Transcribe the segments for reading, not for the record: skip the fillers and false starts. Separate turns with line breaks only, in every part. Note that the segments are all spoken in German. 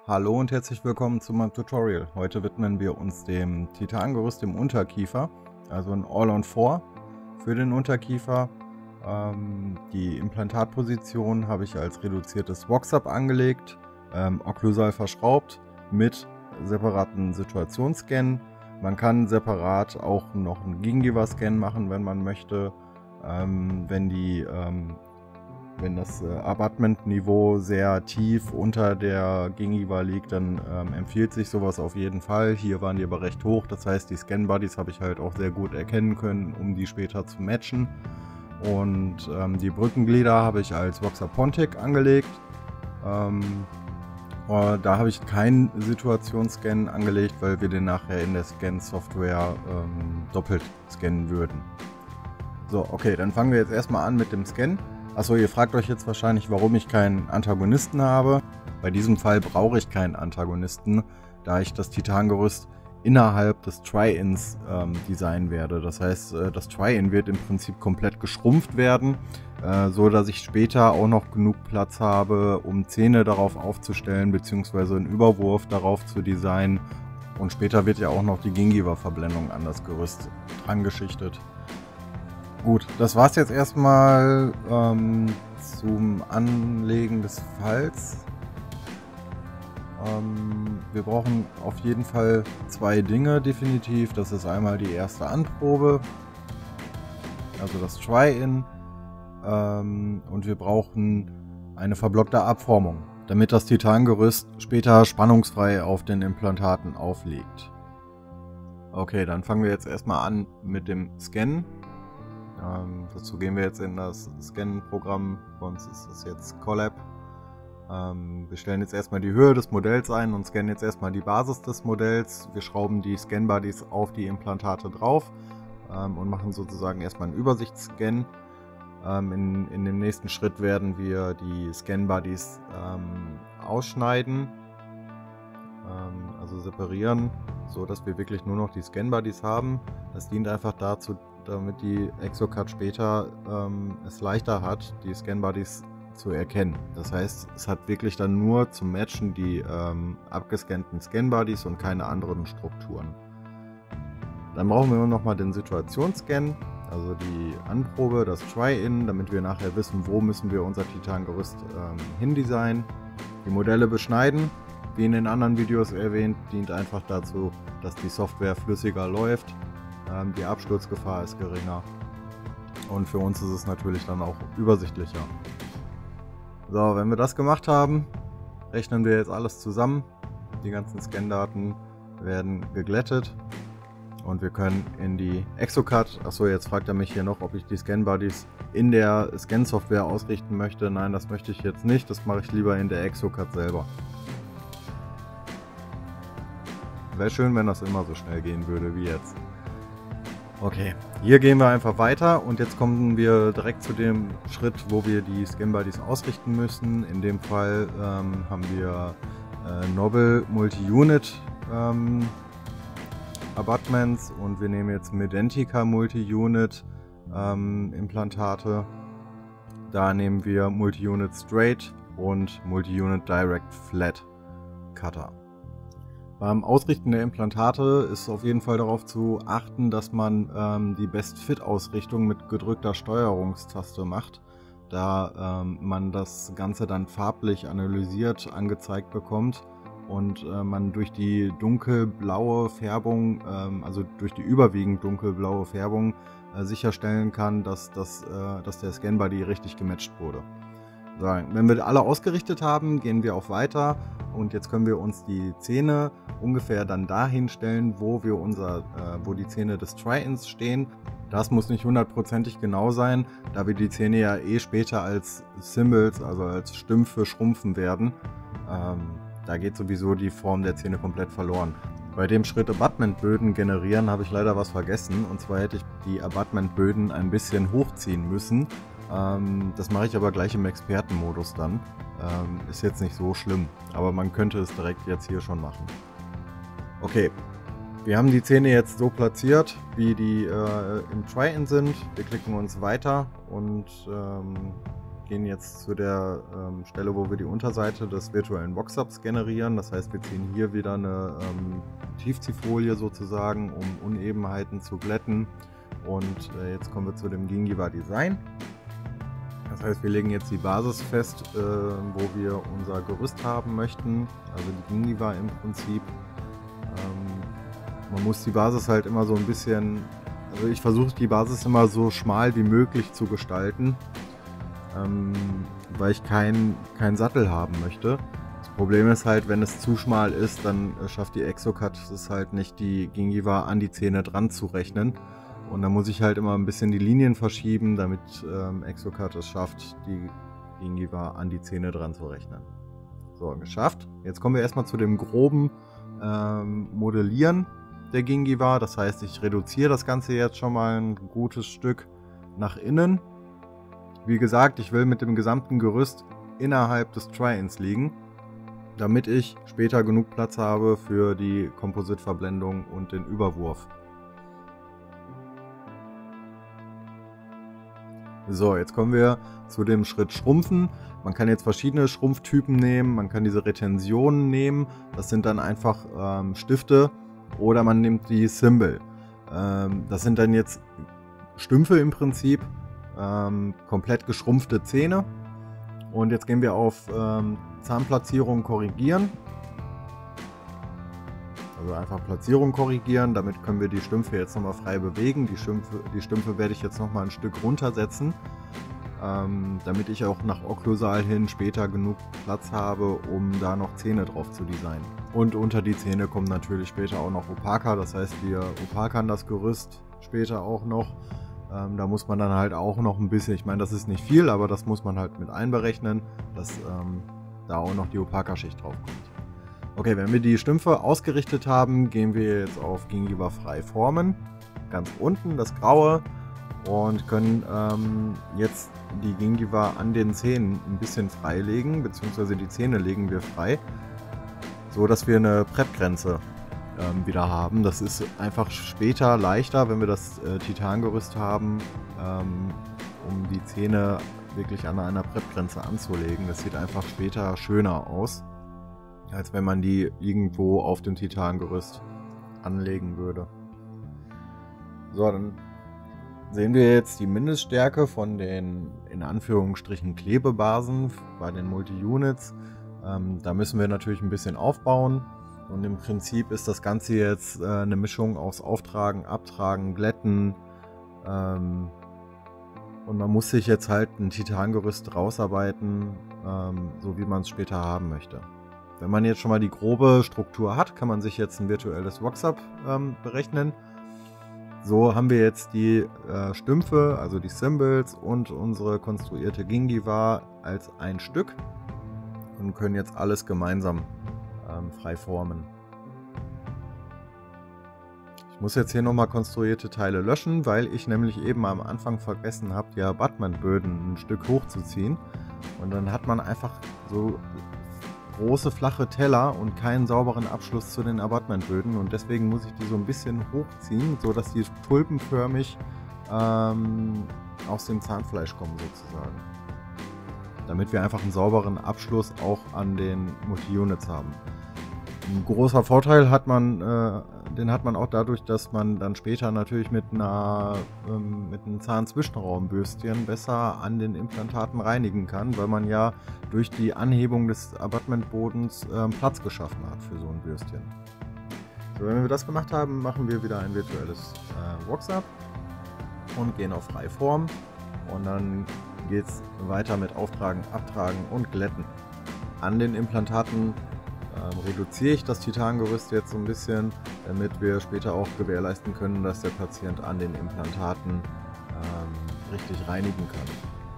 Hallo und herzlich willkommen zu meinem Tutorial. Heute widmen wir uns dem Titangerüst im Unterkiefer, also ein All-on-4 für den Unterkiefer. Die Implantatposition habe ich als reduziertes Voxup angelegt, okklusal verschraubt mit separaten Situationsscan. Man kann separat auch noch einen Gingiva-Scan machen, wenn man möchte. Wenn das Abutment-Niveau sehr tief unter der Gingiva liegt, dann empfiehlt sich sowas auf jeden Fall. Hier waren die aber recht hoch, das heißt, die Scan-Buddies habe ich halt auch sehr gut erkennen können, um die später zu matchen. Und die Brückenglieder habe ich als Voxer Pontic angelegt. Da habe ich keinen Situationsscan angelegt, weil wir den nachher in der Scan-Software doppelt scannen würden. So, okay, dann fangen wir jetzt erstmal an mit dem Scan. Achso, ihr fragt euch jetzt wahrscheinlich, warum ich keinen Antagonisten habe. Bei diesem Fall brauche ich keinen Antagonisten, da ich das Titangerüst innerhalb des Try-Ins designen werde. Das heißt, das Try-In wird im Prinzip komplett geschrumpft werden, so dass ich später auch noch genug Platz habe, um Zähne darauf aufzustellen, beziehungsweise einen Überwurf darauf zu designen. Und später wird ja auch noch die Gingiva-Verblendung an das Gerüst dran geschichtet. Gut, das war's jetzt erstmal zum Anlegen des Falls. Wir brauchen auf jeden Fall zwei Dinge definitiv. Das ist einmal die erste Anprobe, also das Try-In, und wir brauchen eine verblockte Abformung, damit das Titangerüst später spannungsfrei auf den Implantaten aufliegt. Okay, dann fangen wir jetzt erstmal an mit dem Scannen. Dazu gehen wir jetzt in das Scan-Programm. Bei uns ist es jetzt Collab. Wir stellen jetzt erstmal die Höhe des Modells ein und scannen jetzt erstmal die Basis des Modells. Wir schrauben die Scan-Buddies auf die Implantate drauf und machen sozusagen erstmal einen Übersichtsscan. In dem nächsten Schritt werden wir die Scan-Buddies ausschneiden, also separieren, so dass wir wirklich nur noch die Scan-Buddies haben. Das dient einfach dazu, damit die Exocad später es leichter hat, die Scan-Buddies zu erkennen. Das heißt, es hat wirklich dann nur zum Matchen die abgescannten Scan-Buddies und keine anderen Strukturen. Dann brauchen wir nur noch mal den Situationsscan, also die Anprobe, das Try-In, damit wir nachher wissen, wo müssen wir unser Titangerüst hindesignen. Die Modelle beschneiden, wie in den anderen Videos erwähnt, dient einfach dazu, dass die Software flüssiger läuft. Die Absturzgefahr ist geringer und für uns ist es natürlich dann auch übersichtlicher. So, wenn wir das gemacht haben, rechnen wir jetzt alles zusammen. Die ganzen Scan-Daten werden geglättet und wir können in die Exocad, achso, jetzt fragt er mich hier noch, ob ich die Scan-Buddies in der Scan-Software ausrichten möchte. Nein, das möchte ich jetzt nicht, das mache ich lieber in der Exocad selber. Wäre schön, wenn das immer so schnell gehen würde wie jetzt. Okay, hier gehen wir einfach weiter und jetzt kommen wir direkt zu dem Schritt, wo wir die Scan-Buddies ausrichten müssen. In dem Fall haben wir Novel Multi-Unit Abutments und wir nehmen jetzt Medentika Multi-Unit Implantate. Da nehmen wir Multi-Unit Straight und Multi-Unit Direct Flat Cutter. Beim Ausrichten der Implantate ist auf jeden Fall darauf zu achten, dass man die Best-Fit-Ausrichtung mit gedrückter Steuerungstaste macht, da man das Ganze dann farblich analysiert angezeigt bekommt und man durch die dunkelblaue Färbung, also durch die überwiegend dunkelblaue Färbung, sicherstellen kann, dass der Scan-Buddy richtig gematcht wurde. So, wenn wir alle ausgerichtet haben, gehen wir auf Weiter und jetzt können wir uns die Zähne ungefähr dann dahin stellen, wo die Zähne des Try-Ins stehen. Das muss nicht hundertprozentig genau sein, da wir die Zähne ja eh später als Symbols, also als Stümpfe schrumpfen werden. Da geht sowieso die Form der Zähne komplett verloren. Bei dem Schritt Abutment-Böden generieren habe ich leider was vergessen, und zwar hätte ich die Abutment-Böden ein bisschen hochziehen müssen. Das mache ich aber gleich im Expertenmodus dann. Ist jetzt nicht so schlimm, aber man könnte es direkt jetzt hier schon machen. Okay, wir haben die Zähne jetzt so platziert, wie die im Try-In sind. Wir klicken uns weiter und gehen jetzt zu der Stelle, wo wir die Unterseite des virtuellen Voxups generieren. Das heißt, wir ziehen hier wieder eine Tiefziehfolie sozusagen, um Unebenheiten zu glätten. Und jetzt kommen wir zu dem Gingiva Design. Das heißt, wir legen jetzt die Basis fest, wo wir unser Gerüst haben möchten, also die Gingiva im Prinzip. Man muss die Basis halt immer so ein bisschen, also ich versuche die Basis immer so schmal wie möglich zu gestalten, weil ich keinen Sattel haben möchte. Das Problem ist halt, wenn es zu schmal ist, dann schafft die Exocad es halt nicht, die Gingiva an die Zähne dran zu rechnen. Und dann muss ich halt immer ein bisschen die Linien verschieben, damit Exocad es schafft, die Gingiva an die Zähne dran zu rechnen. So, geschafft. Jetzt kommen wir erstmal zu dem groben Modellieren der Gingiva. Das heißt, ich reduziere das Ganze jetzt schon mal ein gutes Stück nach innen. Wie gesagt, ich will mit dem gesamten Gerüst innerhalb des Try-Ins liegen, damit ich später genug Platz habe für die Kompositverblendung und den Überwurf. So, jetzt kommen wir zu dem Schritt Schrumpfen. Man kann jetzt verschiedene Schrumpftypen nehmen, man kann diese Retensionen nehmen, das sind dann einfach Stifte, oder man nimmt die Symbol. Das sind dann jetzt Stümpfe im Prinzip, komplett geschrumpfte Zähne. Und jetzt gehen wir auf Zahnplatzierung korrigieren. Also einfach Platzierung korrigieren, damit können wir die Stümpfe jetzt nochmal frei bewegen. Die Stümpfe werde ich jetzt nochmal ein Stück runtersetzen, damit ich auch nach Okklusal hin später genug Platz habe, um da noch Zähne drauf zu designen. Und unter die Zähne kommen natürlich später auch noch Opaka, das heißt, wir opakern das Gerüst später auch noch. Da muss man dann halt auch noch ein bisschen, ich meine, das ist nicht viel, aber das muss man halt mit einberechnen, dass da auch noch die Opaka-Schicht drauf kommt. Okay, wenn wir die Stümpfe ausgerichtet haben, gehen wir jetzt auf Gingiva frei formen, ganz unten das Graue, und können jetzt die Gingiva an den Zähnen ein bisschen freilegen, beziehungsweise die Zähne legen wir frei, so dass wir eine Prep-Grenze wieder haben. Das ist einfach später leichter, wenn wir das Titangerüst haben, um die Zähne wirklich an einer Prep-Grenze anzulegen. Das sieht einfach später schöner aus, als wenn man die irgendwo auf dem Titangerüst anlegen würde. So, dann sehen wir jetzt die Mindeststärke von den in Anführungsstrichen Klebebasen bei den Multi-Units. Da müssen wir natürlich ein bisschen aufbauen, und im Prinzip ist das Ganze jetzt eine Mischung aus Auftragen, Abtragen, Glätten, und man muss sich jetzt halt ein Titangerüst rausarbeiten, so wie man es später haben möchte. Wenn man jetzt schon mal die grobe Struktur hat, kann man sich jetzt ein virtuelles Voxup berechnen. So haben wir jetzt die Stümpfe, also die Symbols und unsere konstruierte Gingiva als ein Stück und können jetzt alles gemeinsam frei formen. Ich muss jetzt hier nochmal konstruierte Teile löschen, weil ich nämlich eben am Anfang vergessen habe, die Abutmentböden ein Stück hochzuziehen. Und dann hat man einfach so große flache Teller und keinen sauberen Abschluss zu den Abutmentböden, und deswegen muss ich die so ein bisschen hochziehen, so dass die tulpenförmig aus dem Zahnfleisch kommen sozusagen. Damit wir einfach einen sauberen Abschluss auch an den Multi-Units haben. Ein großer Vorteil hat man, den hat man auch dadurch, dass man dann später natürlich mit einem Zahnzwischenraumbürstchen besser an den Implantaten reinigen kann, weil man ja durch die Anhebung des Abutmentbodens Platz geschaffen hat für so ein Bürstchen. So, wenn wir das gemacht haben, machen wir wieder ein virtuelles Voxup und gehen auf Freiform, und dann geht es weiter mit Auftragen, Abtragen und Glätten. An den Implantaten reduziere ich das Titangerüst jetzt so ein bisschen, damit wir später auch gewährleisten können, dass der Patient an den Implantaten richtig reinigen kann.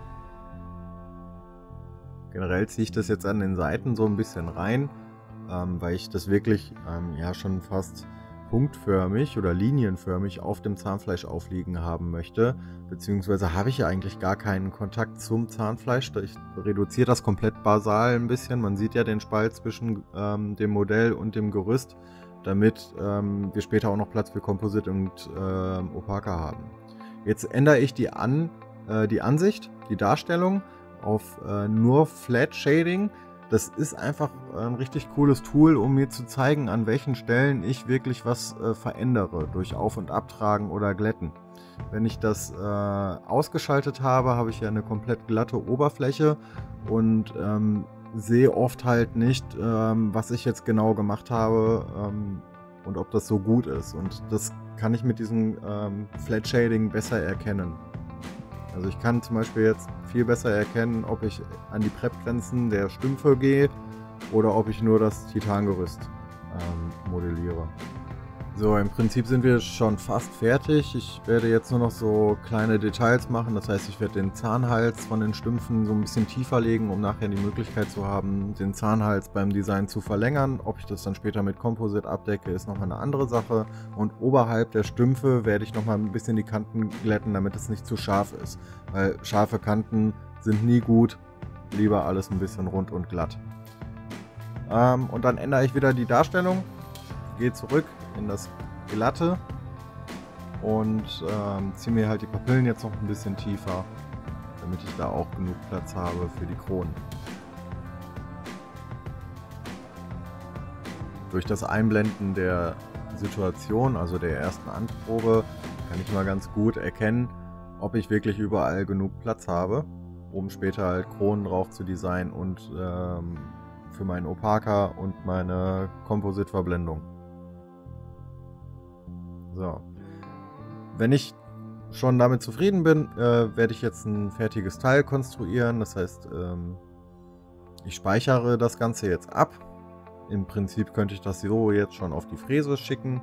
Generell ziehe ich das jetzt an den Seiten so ein bisschen rein, weil ich das wirklich ja schon fast punktförmig oder linienförmig auf dem Zahnfleisch aufliegen haben möchte, beziehungsweise habe ich ja eigentlich gar keinen Kontakt zum Zahnfleisch. Ich reduziere das komplett basal ein bisschen. Man sieht ja den Spalt zwischen dem Modell und dem Gerüst, damit wir später auch noch Platz für Composite und Opaka haben. Jetzt ändere ich die Ansicht, die Darstellung, auf nur Flat Shading. Das ist einfach ein richtig cooles Tool, um mir zu zeigen, an welchen Stellen ich wirklich was verändere durch Auf- und Abtragen oder Glätten. Wenn ich das ausgeschaltet habe, habe ich ja eine komplett glatte Oberfläche und sehe oft halt nicht, was ich jetzt genau gemacht habe und ob das so gut ist. Und das kann ich mit diesem Flat Shading besser erkennen. Also ich kann zum Beispiel jetzt viel besser erkennen, ob ich an die Prep-Grenzen der Stümpfe gehe oder ob ich nur das Titangerüst modelliere. So, im Prinzip sind wir schon fast fertig. Ich werde jetzt nur noch so kleine Details machen. Das heißt, ich werde den Zahnhals von den Stümpfen so ein bisschen tiefer legen, um nachher die Möglichkeit zu haben, den Zahnhals beim Design zu verlängern. Ob ich das dann später mit Composite abdecke, ist nochmal eine andere Sache. Und oberhalb der Stümpfe werde ich nochmal ein bisschen die Kanten glätten, damit es nicht zu scharf ist. Weil scharfe Kanten sind nie gut. Lieber alles ein bisschen rund und glatt. Und dann ändere ich wieder die Darstellung. Gehe zurück in das Glatte und ziehe mir halt die Papillen jetzt noch ein bisschen tiefer, damit ich da auch genug Platz habe für die Kronen. Durch das Einblenden der Situation, also der ersten Anprobe, kann ich mal ganz gut erkennen, ob ich wirklich überall genug Platz habe, um später halt Kronen drauf zu designen und für meinen Opaka und meine Composite-Verblendung. So. Wenn ich schon damit zufrieden bin, werde ich jetzt ein fertiges Teil konstruieren. Das heißt, ich speichere das Ganze jetzt ab. Im Prinzip könnte ich das so jetzt schon auf die Fräse schicken.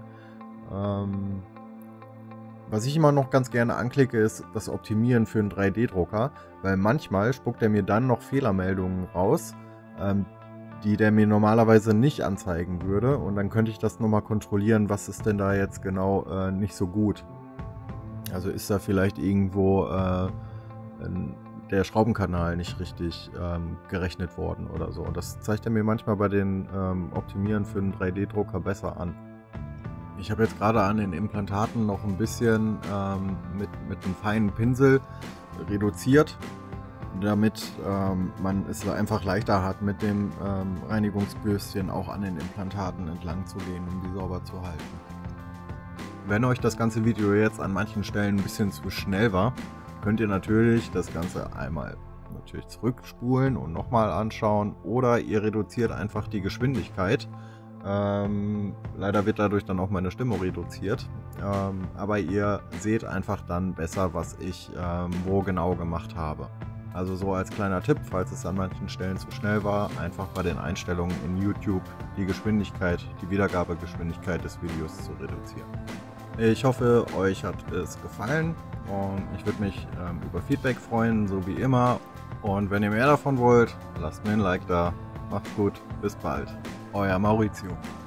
Was ich immer noch ganz gerne anklicke, ist das Optimieren für einen 3D-Drucker, weil manchmal spuckt er mir dann noch Fehlermeldungen raus, die der mir normalerweise nicht anzeigen würde, und dann könnte ich das nochmal kontrollieren, was ist denn da jetzt genau nicht so gut. Also ist da vielleicht irgendwo der Schraubenkanal nicht richtig gerechnet worden oder so. Und das zeigt er mir manchmal bei den Optimieren für einen 3D-Drucker besser an. Ich habe jetzt gerade an den Implantaten noch ein bisschen mit einem feinen Pinsel reduziert, damit man es einfach leichter hat, mit dem Reinigungsbürstchen auch an den Implantaten entlang zu gehen, um die sauber zu halten. Wenn euch das ganze Video jetzt an manchen Stellen ein bisschen zu schnell war, könnt ihr natürlich das Ganze einmal zurückspulen und nochmal anschauen, oder ihr reduziert einfach die Geschwindigkeit. Leider wird dadurch dann auch meine Stimme reduziert, aber ihr seht einfach dann besser, was ich wo genau gemacht habe. Also so als kleiner Tipp, falls es an manchen Stellen zu schnell war, einfach bei den Einstellungen in YouTube die Geschwindigkeit, die Wiedergabegeschwindigkeit des Videos zu reduzieren. Ich hoffe, euch hat es gefallen und ich würde mich über Feedback freuen, so wie immer. Und wenn ihr mehr davon wollt, lasst mir ein Like da. Macht's gut, bis bald. Euer Maurizio.